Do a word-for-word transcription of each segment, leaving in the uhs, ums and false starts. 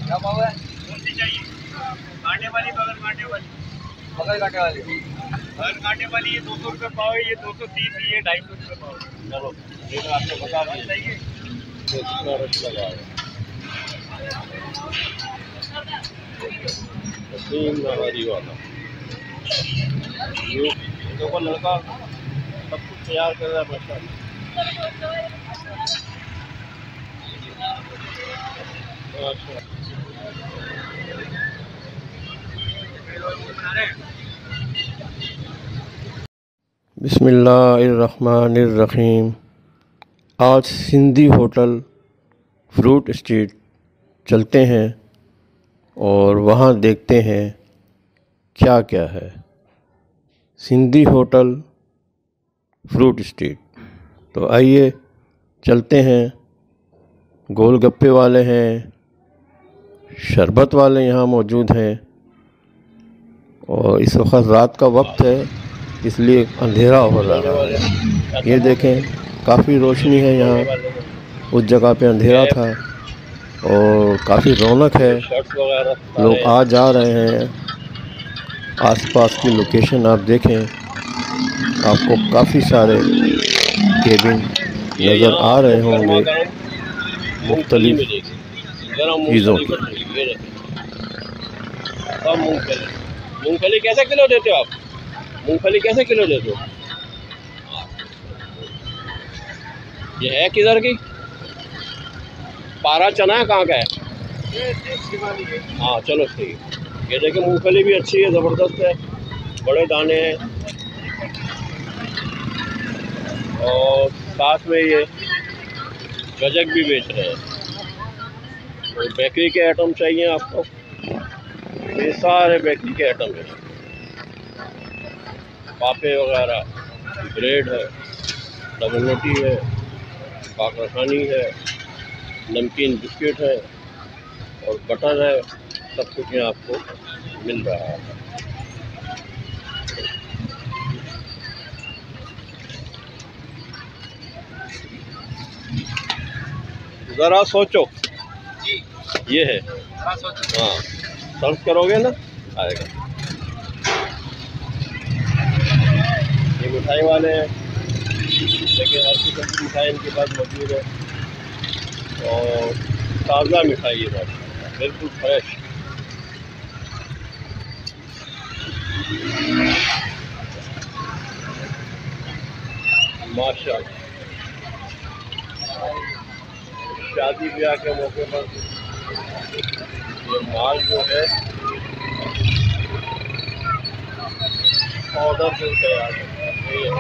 क्या भाव है? कौन सी चाहिए? कांटे वाली बगल कांटे वाली? बगल कांटे वाली। बगल कांटे वाली ये दो सौ रुपये पाव है, ये दो सौ तीस, ये ढाई सौ रुपये पाव है। चलो ये तो आपको बता दें चाहिए तो इतना रश लगा है। तीन नवारी वाला ये देखो लड़का सब कुछ तैयार कर रहा है बच्चा। बिस्मिल्लाहिर्रहमानिर्रहीम। आज सिंधी होटल फ्रूट स्ट्रीट चलते हैं और वहाँ देखते हैं क्या क्या है। सिंधी होटल फ्रूट स्ट्रीट, तो आइए चलते हैं। गोलगप्पे वाले हैं, शरबत वाले यहाँ मौजूद हैं और इस वक्त रात का वक्त है इसलिए अंधेरा हो रहा है। ये देखें काफ़ी रोशनी है यहाँ, उस जगह पे अंधेरा था और काफ़ी रौनक है, लोग आ जा रहे हैं। आसपास की लोकेशन आप देखें, आपको काफ़ी सारे केबिन नज़र आ रहे होंगे मुख्तलिफ चीज़ों की। मूंगफली कैसे किलो देते हो आप? मूंगफली कैसे किलो देते हो? ये है किधर की? पारा चना है, कहाँ का है? हाँ चलो सही है। ये देखिए मूंगफली भी अच्छी है, ज़बरदस्त है, बड़े दाने हैं और साथ में ये गजक भी बेच रहे हैं। तो बेकरी के आइटम चाहिए आपको, ये सारे बेकरी के आइटम हैं, पापे वगैरह, ब्रेड है, डबल रोटी है, पाकरखानी है, नमकीन बिस्किट है और बटर है, सब कुछ यहाँ आपको मिल रहा है। ज़रा सोचो, ये है, हाँ सर्च करोगे ना आएगा। ये मिठाई वाले हैं, लेकिन हर किस्म की मिठाई इनके पास मौजूद है और ताज़ा मिठाई है बात, बिल्कुल फ्रेश। माशाअल्लाह, शादी ब्याह के मौके पर ये माल जो है ऑर्डर से तैयार है।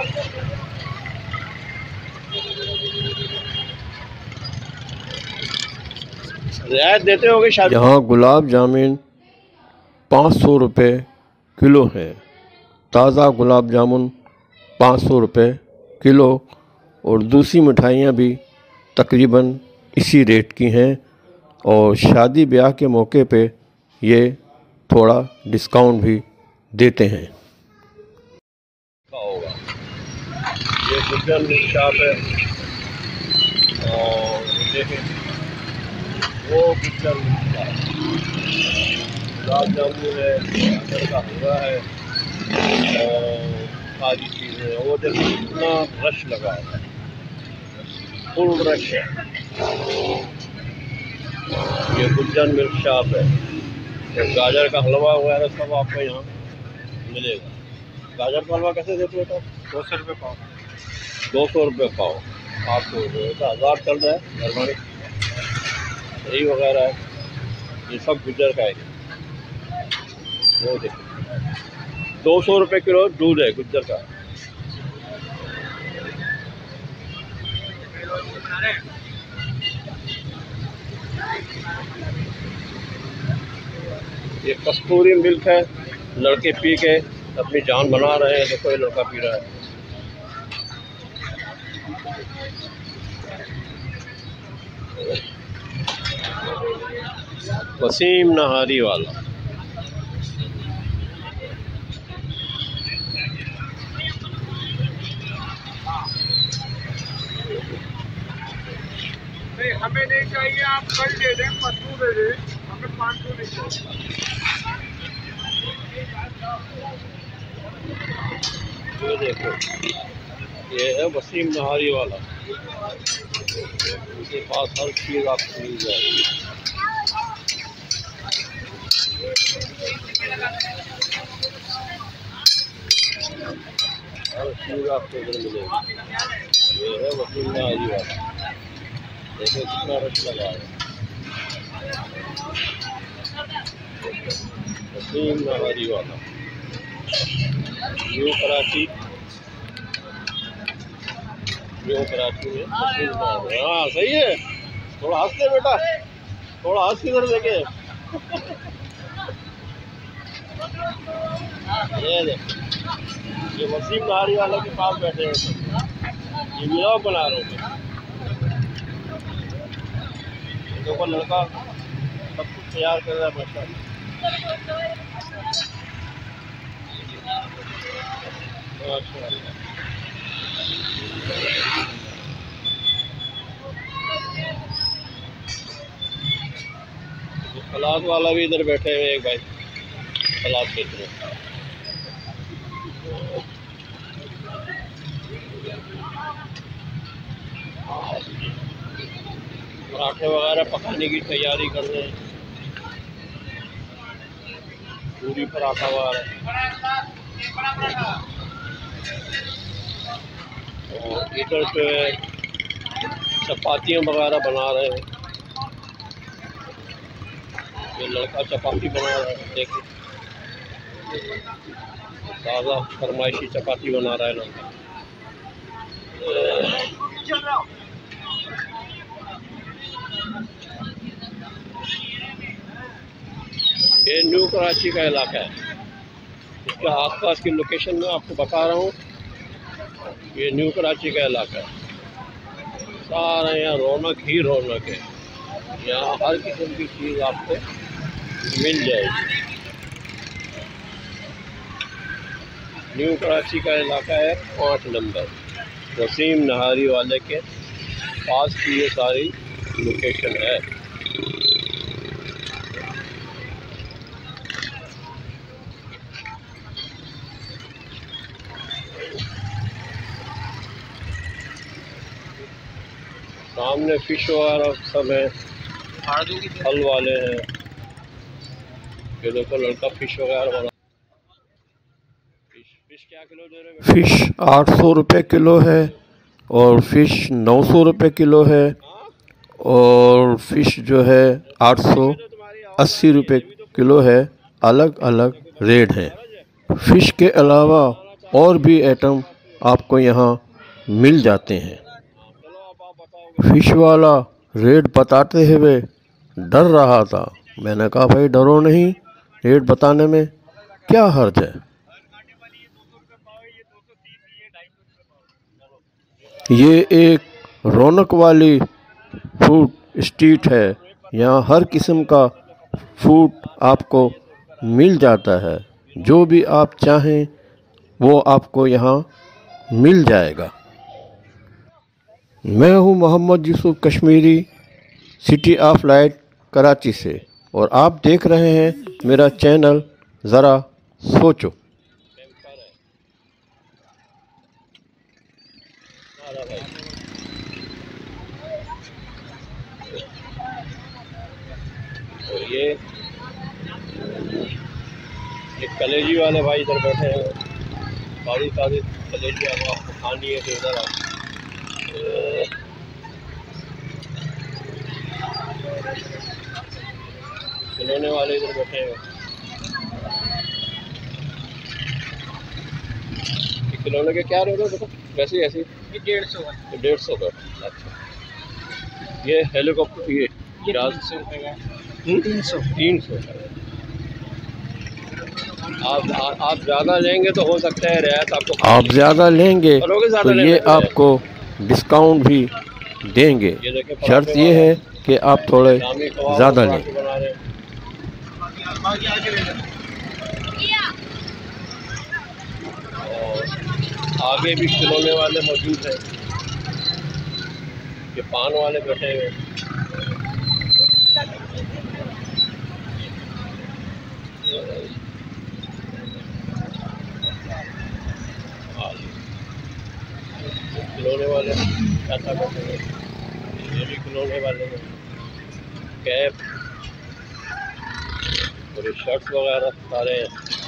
रियायत देते होगे शादी? यहाँ गुलाब जामुन पाँच सौ रुपये किलो है, ताज़ा गुलाब जामुन पाँच सौ रुपये किलो और दूसरी मिठाइयाँ भी तकरीबन इसी रेट की हैं और शादी ब्याह के मौके पे ये थोड़ा डिस्काउंट भी देते हैं। होगा ये गुजर मिल्क शॉप है और देखें वो गुजर मिल्क शॉप, गुलाब जामुन है, गाजर का हलवा है और सारी चीज़ें। वो देखिए इतना रश लगा है, फुल रश है। ये गुजर मिल्क शॉप है, तो गाजर का हलवा वगैरह सब आपको यहाँ मिलेगा। गाजर का हलवा कैसे देते हो? दो सौ रुपये पाव। दो सौ रुपये पाव आपको तो हज़ार चल रहा है। मेहरबानी यही वगैरह है, ये सब गुजर का है। वो देखिए दो सौ रुपये किलो दूध है गुजर का। ये कस्तूरी मिल्क है, लड़के पी के अपनी जान बना रहे हैं। देखो ये लड़का पी रहा है। वसीम नहारी वाला। नहीं हमें नहीं चाहिए, आप कल दे दें, परसों दे दें, हमें ये देखो, ये है वसीम नहारी वाला, उनके पास हर चीज़ आपको मिल जाएगी। हर चीज़ आपको इधर मिलेगी। ये है वसीम नहारी वाला, देखो कितना रश लगा है। वसीम नहारी वाला, न्यू कराची, न्यू कराची में वसीम नहारी। हाँ सही है, थोड़ा हंस दे बेटा, थोड़ा हंस इधर देखे। ये देखो, ये वसीम नहारी वाले के पास बैठे हैं सब। ये व्लॉग बना रहे हैं। देखो लड़का सब कुछ तैयार कर रहा है माशाल्लाह। सलाद वाला भी इधर बैठे हुए एक भाई, सलाद बेच रहे हैं। पराठे वगैरह पकाने की तैयारी कर रहे हैं, पूरी पराठा वगैरह। और इधर जो है चपातियाँ वगैरह बना रहे हैं। ये लड़का चपाती बना रहा है, देखिए ताज़ा फरमाइशी चपाती बना रहा है लड़का। ये न्यू कराची का इलाका है, इसके आसपास की लोकेशन में आपको बता रहा हूँ। ये न्यू कराची का इलाका है, सारा यहाँ रौनक ही रौनक है। यहाँ हर किस्म की चीज़ आपको मिल जाएगी। न्यू कराची का इलाका है पाँच नंबर, वसीम नहारी वाले के पास की ये सारी लोकेशन है। सामने फिश वगैरह सब है, फल वाले हैं। ये देखो लड़का फिश वगैरह वाला। फिश फिश क्या किलो दे रहे हैं? फ़िश आठ सौ रुपये किलो है, और फ़िश नौ सौ रुपये किलो है, और फ़िश जो है आठ सौ अस्सी रुपये किलो है। अलग अलग रेट हैं। फ़िश के अलावा और भी आइटम आपको यहाँ मिल जाते हैं। फ़िश वाला रेट बताते हुए डर रहा था। मैंने कहा भाई डरो नहीं, रेट बताने में क्या हर्ज है। ये एक रौनक वाली फूड स्ट्रीट है। यहाँ हर किस्म का फूड आपको मिल जाता है, जो भी आप चाहें वो आपको यहाँ मिल जाएगा। मैं हूँ Mohammad Yusuf Kashmiri, city of light Karachi से, और आप देख रहे हैं मेरा चैनल ज़रा सोचो। और ये ये कलेजी वाले भाई इधर बैठे हैं, सारी सारी कलेजी आपको खानी है तो इधर आओ। खिलौने वाले इधर बैठे हैं। खिलौने के क्या रेट है देखो? वैसे ही ऐसे ही डेढ़ सौ का। डेढ़ सौ का। अच्छा, ये हेलीकॉप्टर ये तीन सौ रुपये का। तीन सौ तीन सौ आप आप ज़्यादा लेंगे तो हो सकता है रियायत आपको। आप ज़्यादा लेंगे तो ये आपको डिस्काउंट भी देंगे। शर्त ये है कि आप थोड़े ज़्यादा लें। आगे भी खिलौने वाले मौजूद हैं। ये पान वाले बैठे हुए। कैप और शर्ट वगैरह सारे।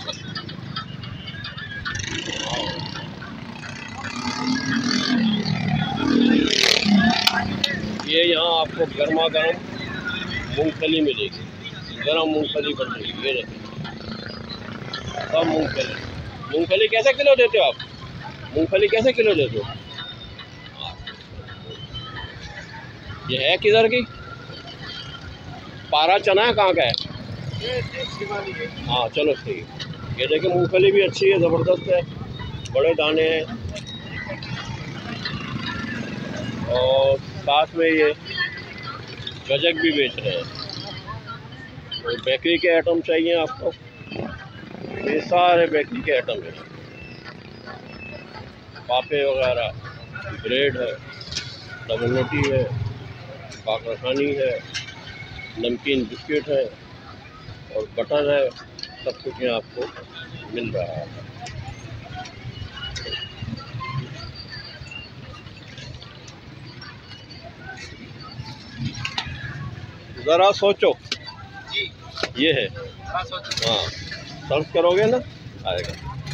ये यहाँ आपको गर्मा गर्म मूंगफली मिलेगी, गर्म मूंगफली बन रही है। ये देखिए सब मूंगफली। मूंगफली कैसे किलो देते हो आप? मूंगफली कैसे किलो देते हो? ये है किधर की? पारा चना है, कहाँ का है? हाँ चलो सही। ये देखिए मूंगफली भी अच्छी है, ज़बरदस्त है, बड़े दाने हैं। और साथ में ये गजक भी बेच रहे हैं। तो बेकरी के आइटम चाहिए आपको, ये सारे बेकरी के आइटम हैं। पापे वगैरह, ब्रेड है, डबल रोटी है, पाकरखानी है, नमकीन बिस्किट है और बटर है। सब कुछ यहाँ आपको मिल रहा है। ज़रा सोचो, ये है। हाँ सर्च करोगे ना आएगा।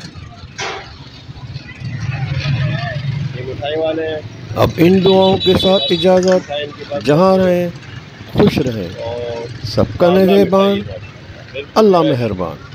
ये मिठाई वाले हैं। अब इन दुआओं के साथ इजाज़त, जहाँ रहें खुश रहें, और सबका निगहबान, अल्लाह मेहरबान।